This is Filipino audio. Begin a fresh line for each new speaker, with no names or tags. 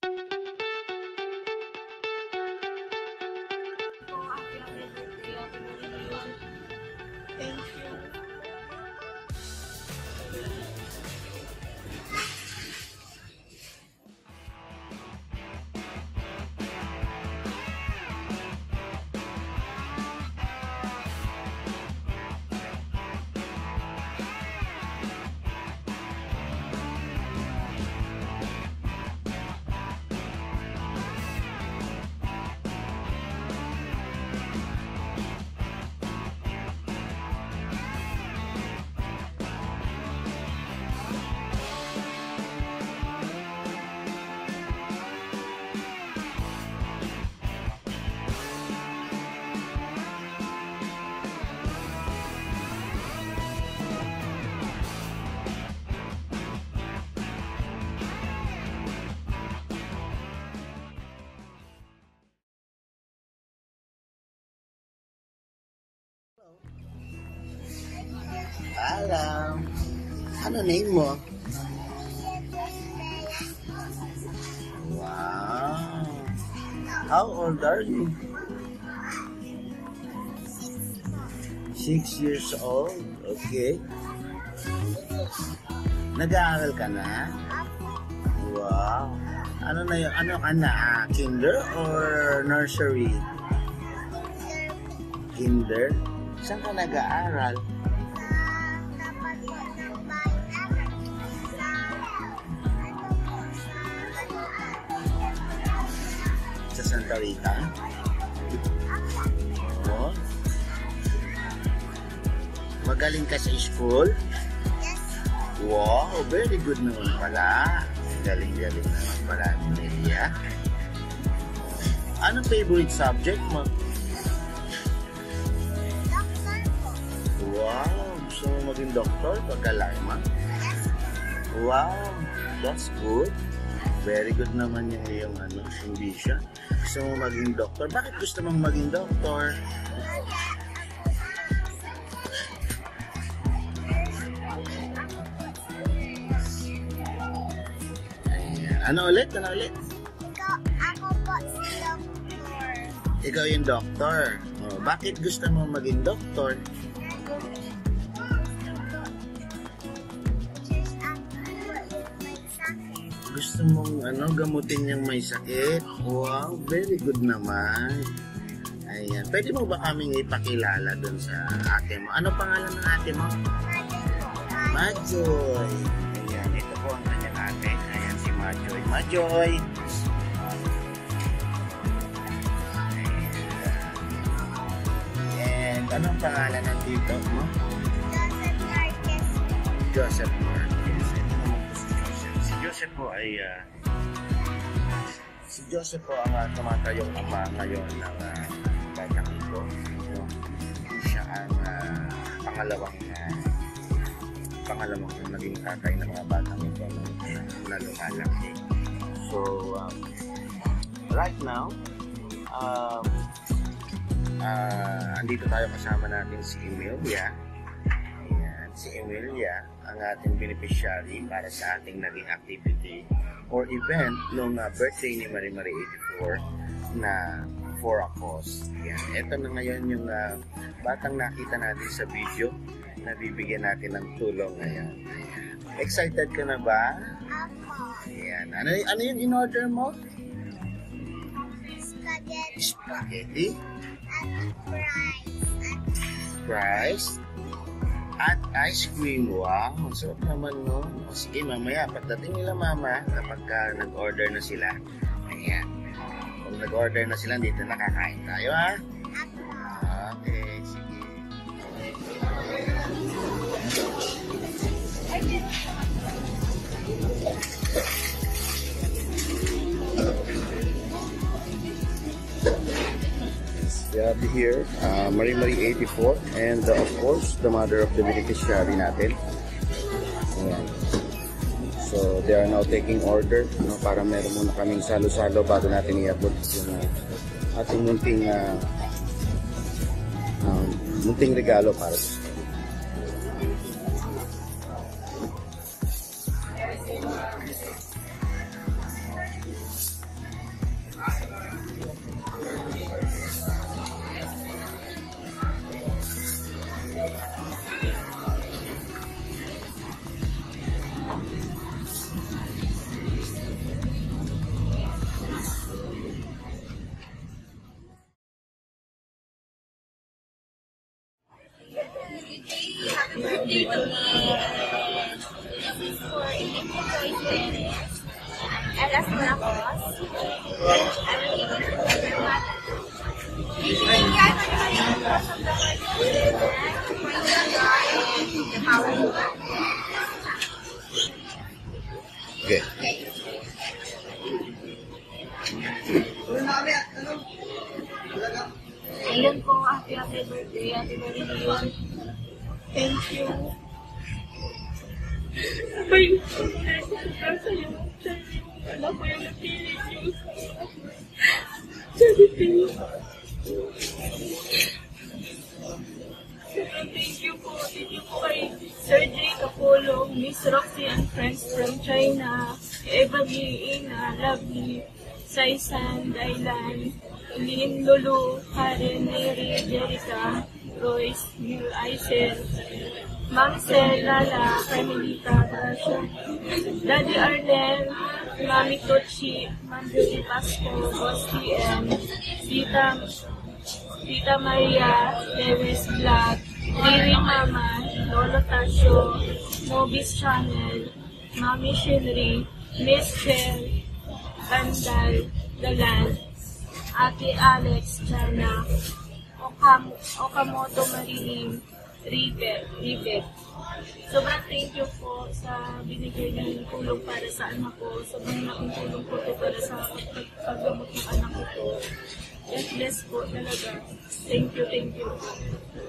Thank you.
Hello. Ano name mo? Wow. How old are you? 6 years old. Okay. Nag-aaral ka na? Wow. Ano na yun? Ano ka na? Kinder or nursery? Kinder? Saan ka nag-aaral? Sa Santa Rita? Oh. Magaling ka sa school? Wow, very good naman pala. Galing-galing naman pala, Amelia. Anong favorite subject mo? Wow, gusto mo maging doktor pagkalaki mo? Wow, that's good. Very good naman yung iyong ambition. Gusto mo maging doktor? Bakit gusto mong maging doktor? Ayan. Ano ulit? Ano ulit?
Ako po si doktor.
Ikaw yung doktor. Oh, bakit gusto mo maging doktor? Gusto mong gamutin yung may sakit? Wow, very good naman. Ayan. Pwede mo ba kaming ipakilala dun sa ate mo? Ano pangalan ng ate mo? Majoy. Ayan, ito po ang kanyang ate. Ayan si Majoy. Majoy! And anong pangalan ng tito mo?
Joseph Marquez.
Joseph Marquez. Si Joseph po ang tumatayong ama ngayon ng batang ito. Siya ang pangalawang naging tatay ng mga batang ito na lumalaki. So, right now, andito tayo kasama natin si Emilia. Ayan, si Emilia ang ating beneficiary para sa ating naging activity or event nung birthday ni Marie Marie 84 na for a cause. Ayan, ito na ngayon yung batang nakita natin sa video na bibigyan natin ng tulong ngayon. Ayan. Excited ka na ba? Ayan. Ano yung in-order mo?
Spaghetti.
Spaghetti?
At
Fries? At ice cream. Wow, ang sarap naman no. O, sige, mamaya, pagdating nila mama, kapag nag-order na sila, ayan. Kung nag-order na sila, dito nakakain tayo, ha? Okay, sige. We have here, Marie Marie 84, and of course, the mother of the beneficiary natin. Ayan. So, they are now taking order, para meron muna kaming salo-salo bago natin iabot yung ating munting regalo para sa
birthday to me. This is for Indigo Choices. Elas Marcos. I will give it to my mother. Thank you guys for the rest of the birthday. For the joy and the power of God.
Okay.
Ayun po, happy birthday, happy birthday. Thank you. Bye. Sa'yo. Alam ko yung napili niyo. Thank you po. Thank you po kay Sir J. Capolo, Miss Roxy and friends from China, Eva G. Ina, Lovely, Saisan, Dailan, Lynn, Lulu, Karen, Mary, Jerica, Royce, Neil, Aisel, Mamsel, Lala, Carmelita, Tasha, Daddy Arnel, Mami Tochi, Ma'am Judy Pasco, Boss TM, Tita Maria, Teres Vlog, Riri Mama, Lolo Tasyo, Mobis Channel, Mami Shinri, Miss Chel, Bandal, Dalan, Ate Alex, Jana, Okamoto Marilim, Rivet. Sobrang thank you po sa binigay ng tulong para sa anak ko. Sobrang laking tulong po ito para sa paggamot ng anak ko po. God bless po talaga. Thank you.